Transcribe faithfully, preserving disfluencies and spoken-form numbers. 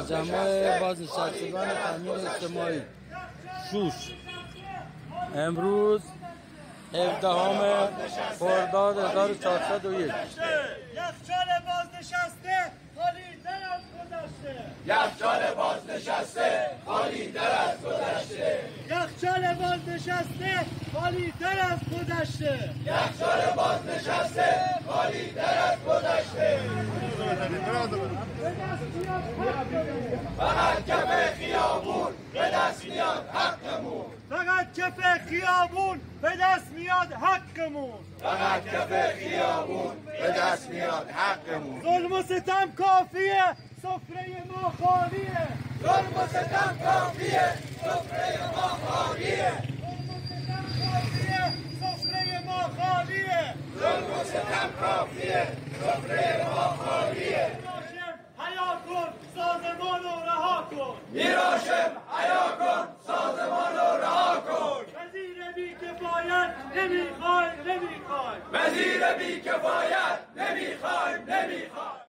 مجمع بازنشستگان تامین اجتماعی شوش امروز هفدهم خرداد هزار و چهارصد و یک. یخچال بازنشسته خالی‌تر از گذشته. یخچال بازنشسته خالی‌تر از گذشته. یخچال بازنشسته خالی‌تر از گذشته. یخچال بازنشسته خالی‌تر از گذشته. فقط کف خیابون به دست میاد حقمون. فقط کف خیابون به دست میاد حقمون. فقط کف خیابون به دست میاد حقمون. ظلم و ستم کافیه، سفره ما خالیه. ظلم و ستم کافیه، سفره ما خالیه. سفره ما خالیه. ظلم و ستم کافیه، سفره ما خالیه. حیا کن سازمان رو رها کن. میراشم حیا کن سازمان رو رها کن. وزیر بی کفایت نمیخوایم نمیخوایم. وزیر بی کفایت نمیخوایم نمیخوایم.